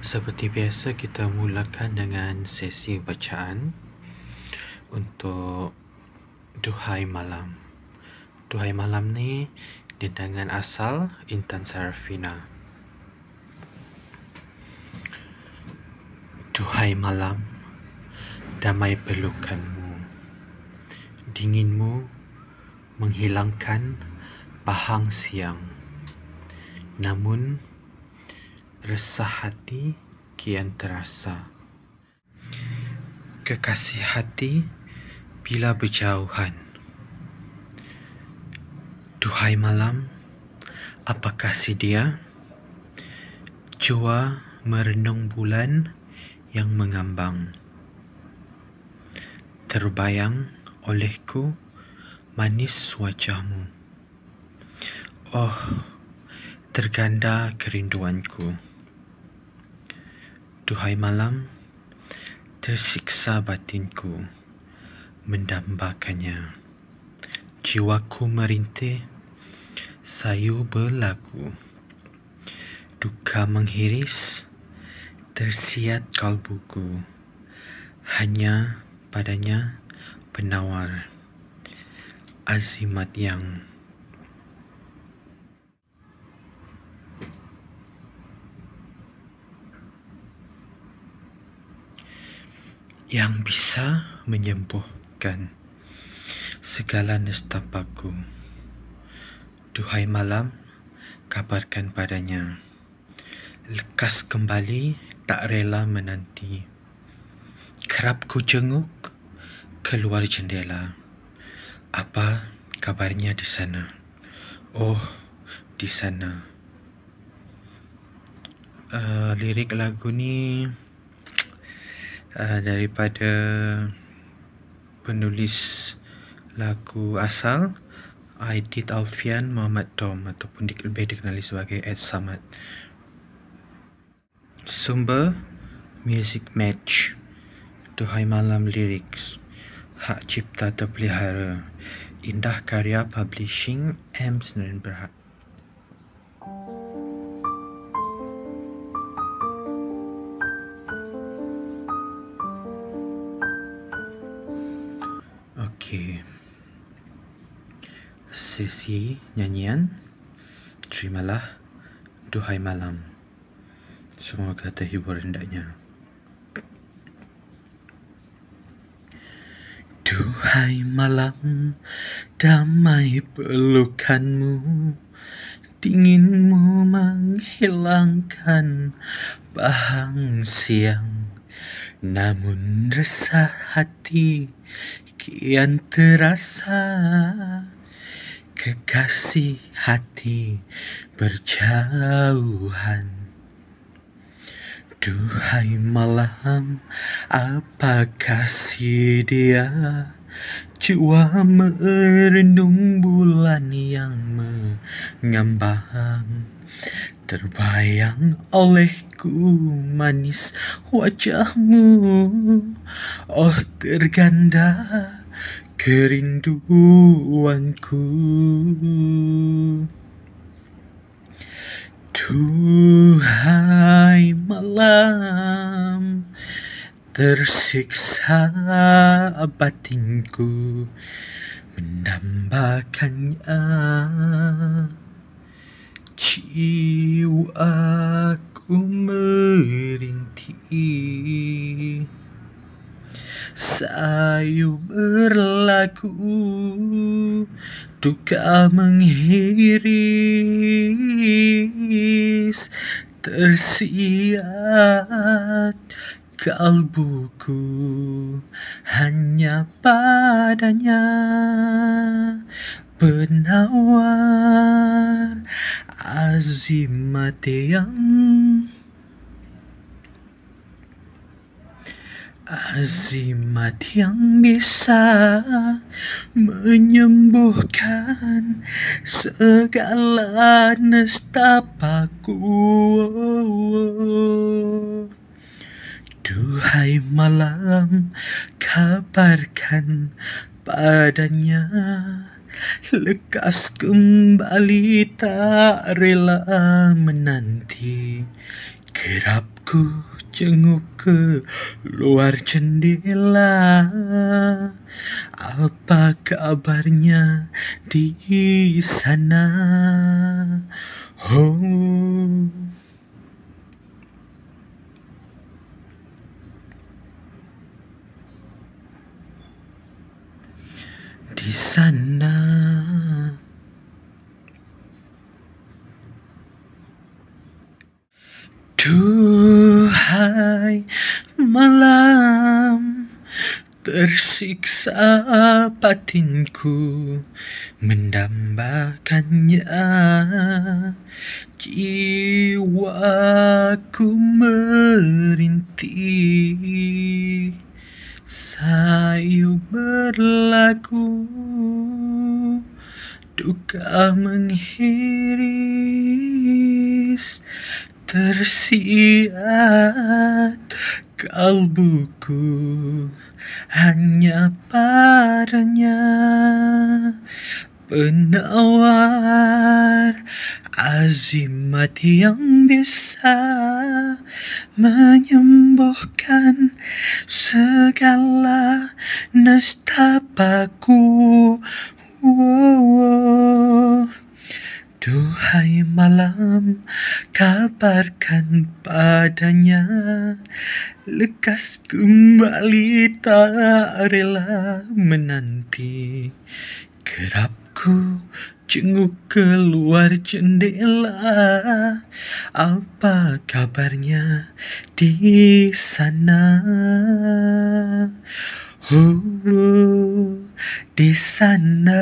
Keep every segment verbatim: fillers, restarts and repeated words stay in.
Seperti biasa, kita mulakan dengan sesi bacaan untuk Duhai Malam. Duhai Malam ni dengan asal Intan Sarafina. Duhai malam, damai pelukanmu. Dinginmu menghilangkan bahang siang. Namun resah hati kian terasa. Kekasih hati bila berjauhan. Duhai malam, apakah sedia? Jua merenung bulan yang mengambang. Terbayang olehku manis wajahmu. Oh, terganda kerinduanku. Duhai malam, tersiksa batinku mendambakannya. Jiwaku merintih, sayu berlaku. Duka menghiris, tersiat kalbuku. Hanya padanya penawar azimat yang yang bisa menyembuhkan segala nestapaku. Duhai malam, kabarkan padanya. Lekas kembali, tak rela menanti. Kerap ku jenguk keluar jendela. Apa kabarnya di sana? Oh, di sana. Uh, lirik lagu ni uh, daripada penulis lagu asal Aidit Alfian Muhammad Tom, ataupun lebih dikenali sebagai Ed Samad. Sumber Music Match. Duhai Malam Lyrics, hak cipta terpelihara. Indah Karya Publishing, M. Senarin Berhad. Okey. Sesi nyanyian. Terimalah Duhai Malam. Semoga terhibur hendaknya. Duhai malam, damai pelukanmu. Dinginmu menghilangkan bahang siang. Namun resah hati kian terasa. Kekasih hati berjauhan. Duhai malam, apakah sedia? Jua merenung bulan yang mengambang. Terbayang olehku manis wajahmu. Oh, terganda kerinduanku. Duhai malam, tersiksa batinku mendambakannya. Jiwaku merintih, sayu berlaku. Duka menghiris, tersiat kalbuku. Hanya padanya penawar azimat yang Azimat yang bisa menyembuhkan segala nestapaku. Duhai malam, kabarkan padanya. Lekas kembali, tak rela menanti. Kerap Ku jenguk ke luar jendela. Apa kabarnya di sana? Oh, di sana. Duhai malam, tersiksa batinku mendambakannya. Jiwaku merintih, sayu berlaku, duka menghiris. Tersiat kalbuku hanya padanya, penawar azimat yang bisa menyembuhkan segala nestapaku. Wow. Duhai malam, kabarkan padanya, lekas kembali tak rela menanti. Kerapku jenguk keluar jendela. Apa kabarnya di sana? Oh, di sana.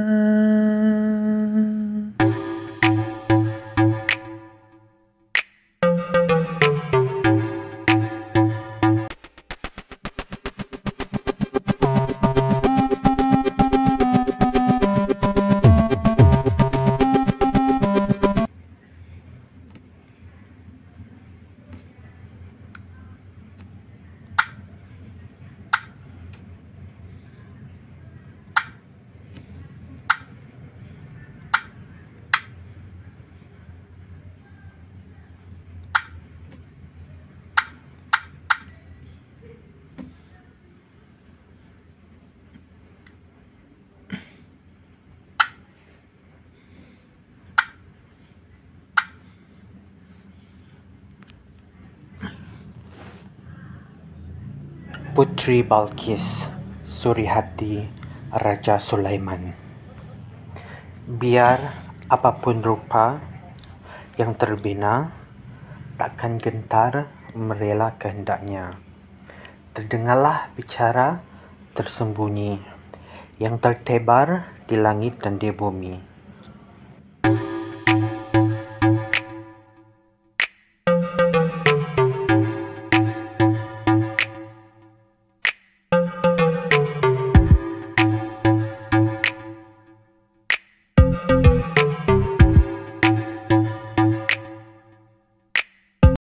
Putri Balkis, Surihati Raja Sulaiman. Biar apapun rupa yang terbina, takkan gentar merela kehendaknya. Terdengarlah bicara tersembunyi yang tertebar di langit dan di bumi.